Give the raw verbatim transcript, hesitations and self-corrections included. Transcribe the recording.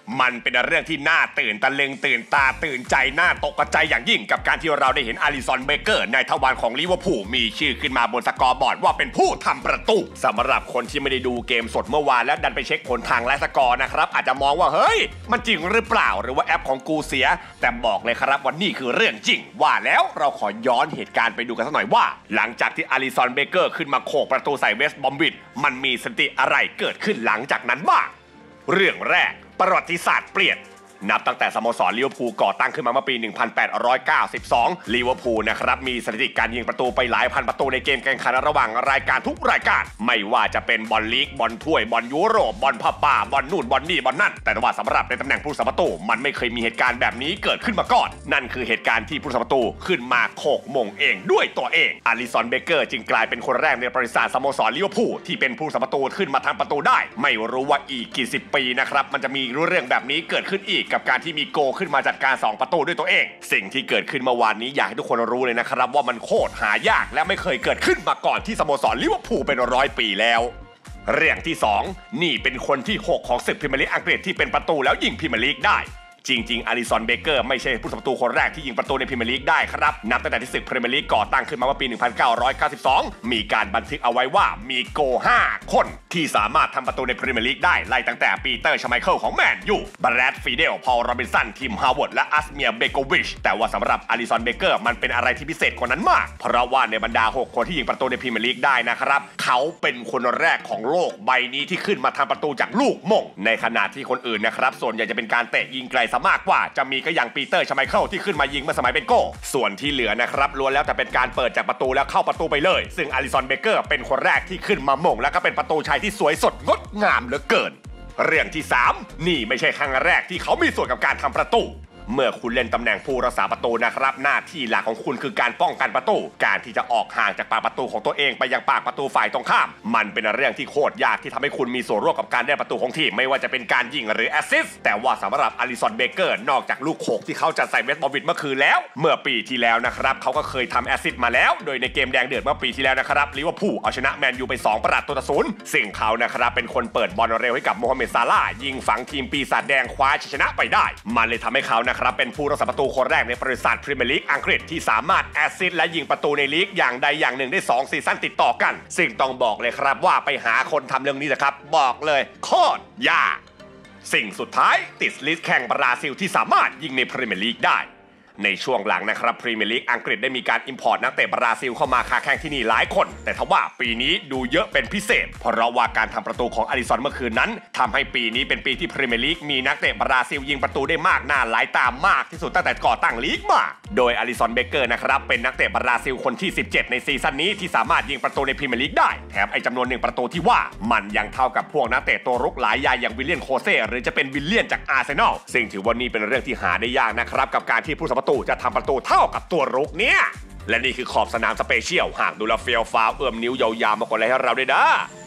มันเป็นเรื่องที่น่าตื่นตะลึงตื่นตาตื่นใจน่าตกใจอย่างยิ่งกับการที่เราได้เห็นอาลิสันเบเกอร์ในทวารของลิเวอร์พูลมีชื่อขึ้นมาบนสกอร์บอร์ดว่าเป็นผู้ทำประตูสำหรับคนที่ไม่ได้ดูเกมสดเมื่อวานและดันไปเช็คผลทางและสกอร์นะครับอาจจะมองว่าเฮ้ยมันจริงหรือเปล่าหรือว่าแอปของกูเสียแต่บอกเลยครับว่านี่คือเรื่องจริงว่าแล้วเราขอย้อนเหตุการณ์ไปดูกันสักหน่อยว่าหลังจากที่อาลิสันเบเกอร์ขึ้นมาโขกประตูใส่เวสต์บอมวิชมันมีสถิติอะไรเกิดขึ้นหลังจากนั้นบ้างเรื่องแรกประวัติศาสตร์เปลี่ยนนับตั้งแต่สโมสรลิเวอร์พูลก่อตั้งขึ้นมาเมื่อปี หนึ่งพันแปดร้อยเก้าสิบสอง ลิเวอร์พูลนะครับมีสถิติการยิงประตูไปหลายพันประตูในเกมแข่งขันระหว่างรายการทุกรายการไม่ว่าจะเป็นบอลลีกบอลถ้วยบอลยุโรปบอลผ้าป่าบอลนู่นบอลนี่บอลนั่นแต่ว่าสำหรับในตำแหน่งผู้รักษาประตูมันไม่เคยมีเหตุการณ์แบบนี้เกิดขึ้นมาก่อนนั่นคือเหตุการณ์ที่ผู้รักษาประตูขึ้นมาโขกมงเองด้วยตัวเองอาลิสันเบเกอร์จึงกลายเป็นคนแรกในประวัติศาสตร์สโมสรลิเวอร์พูลที่เป็นผู้รักษาประตูขึ้นมาทำประตูได้ไม่รู้ว่าอีกกี่สิบปีนะครับมันจะมีเรื่องแบบนี้เกิดขึ้นอีกกับการที่มีโกขึ้นมาจัดการสองประตูด้วยตัวเองสิ่งที่เกิดขึ้นเมื่อวานนี้อยากให้ทุกคนรู้เลยนะครับว่ามันโคตรหายากและไม่เคยเกิดขึ้นมาก่อนที่สโมสรลิเวอร์พูลเป็นร้อยปีแล้วเรื่องที่สองนี่เป็นคนที่หกของศึกพรีเมียร์ลีกอังกฤษที่เป็นประตูแล้วยิงพรีเมียร์ลีกได้จริงๆอาลิสันเบเกอร์ไม่ใช่ผู้รักษาประตูคนแรกที่ยิงประตูในพรีเมียร์ลีกได้ครับนับตั้งแต่ที่ศึกพรีเมียร์ลีกก่อตั้งขึ้นมาเมื่อปี หนึ่งพันเก้าร้อยเก้าสิบสอง มีการบันทึกเอาไว้ว่ามีโกห้าคนที่สามารถทำประตูในพรีเมียร์ลีกได้ไล่ตั้งแต่ปีเตอร์ชไมเคิลของแมนยูแบรดฟีเดลพอลโรบินสันทิมฮาวเวิร์ดและอัสเมียเบโกวิชแต่ว่าสำหรับอาลิสันเบเกอร์มันเป็นอะไรที่พิเศษกว่านั้นมากเพราะว่าในบรรดาหกคนที่ยิงประตูในพรีเมียร์ลีกได้นะครับเขาเป็นคนแรกของโลกใบนี้ที่ขึ้นมาทำประตูจากลูกมงในขณะที่คนอื่นนะครับส่วนใหญ่จะเป็นการเตะยิงไกลซะมากกว่าจะมีก็อย่างปีเตอร์ชไมเคิลที่ขึ้นมายิงเมื่อสมัยเป็นโก้ส่วนที่เหลือนะครับล้วนแล้วแต่เป็นการเปิดจากประตูแล้วเข้าประตูไปเลยซึ่งอาลิสันเบเกอร์เป็นคนแรกที่ขึ้นมาหม่งแล้วก็เป็นประตูชัยที่สวยสดงดงามเหลือเกินเรื่องที่สามนี่ไม่ใช่ครั้งแรกที่เขามีส่วนกับการทำประตูเมื่อคุณเล่นตำแหน่งผู้รักษาประตูนะครับหน้าที่หลักของคุณคือการป้องกันประตูการที่จะออกห่างจากปากประตูของตัวเองไปยังปากประตูฝ่ายตรงข้ามมันเป็นเรื่องที่โคตรยากที่ทำให้คุณมีส่วนร่วมกับการได้ประตูของทีมไม่ว่าจะเป็นการยิงหรือแอสซิสต์แต่ว่าสำหรับอาลิสันเบเกอร์นอกจากลูกโขกที่เขาจะใส่เวสต์บอมวิชเมื่อคืนแล้วเมื่อปีที่แล้วนะครับเขาก็เคยทำแอสซิสต์มาแล้วโดยในเกมแดงเดือดเมื่อปีที่แล้วนะครับลิเวอร์พูลเอาชนะแมนยูไปสองประตูต่อศูนย์ซึ่งเขานะครับเป็นคนเปิดบอลเร็วให้กับโมฮัมเหม็ดซาลาห์ยิงฝังทีมปีศาจแดงคว้าชัยชนะไปได้มันเลยทำให้เขานะครับเป็นผู้รักษาประตูคนแรกในประวัติศาสตร์พรีเมียร์ลีกอังกฤษที่สามารถแอสซิสต์และยิงประตูในลีกอย่างใดอย่างหนึ่งได้สองซีซั่นติดต่อกันซึ่งต้องบอกเลยครับว่าไปหาคนทำเรื่องนี้นะครับบอกเลยโคตรยากสิ่งสุดท้ายติดลิสต์แข่งบราซิลที่สามารถยิงในพรีเมียร์ลีกได้ในช่วงหลังนะครับพรีเมียร์ลีกอังกฤษได้มีการอิมพอร์ตนักเตะบราซิลเข้ามาค้าแข่งที่นี่หลายคนแต่ทว่าปีนี้ดูเยอะเป็นพิเศษเพราะว่าการทำประตูของอาลิสันเมื่อคืนนั้นทำให้ปีนี้เป็นปีที่พรีเมียร์ลีกมีนักเตะบราซิลยิงประตูได้มากหน้าหลายตามากที่สุดตั้งแต่ก่อตั้งลีกมาโดยอาลิสันเบเกอร์นะครับเป็นนักเตะบราซิลคนที่สิบเจ็ดในซีซั่นนี้ที่สามารถยิงประตูในพรีเมียร์ลีกได้แถมไอ้จำนวนหนึ่งประตูที่ว่ามันยังเท่ากับพวกนักเตะตัวรุกหลายรายอย่างวิลเลียนโคเซ่หรือจะเป็นวิลเลียนจากอาร์เซนอลซึ่งถือว่านี่เป็นเรื่องที่หาได้ยากนะครับกับการที่ผู้รักษาประตูจะทำประตูเท่ากับตัวรุกเนี่ยและนี่คือขอบสนามสเปเชียลหากดูแลเฟียวฟ้าเอื้อมนิ้วยาวๆมากกว่าอะไรให้เราด้วยนะ